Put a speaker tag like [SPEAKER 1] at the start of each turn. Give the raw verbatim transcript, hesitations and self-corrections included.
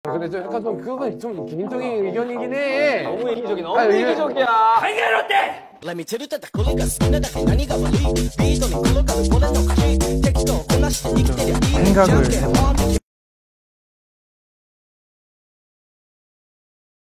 [SPEAKER 1] 근데 저 약간 좀 그건 좀 개인적인 의견이긴 해.
[SPEAKER 2] 너무 이기적이 너무
[SPEAKER 1] 아니,
[SPEAKER 2] 이기적이야.
[SPEAKER 1] 당연한데.
[SPEAKER 3] 생각을 해봐.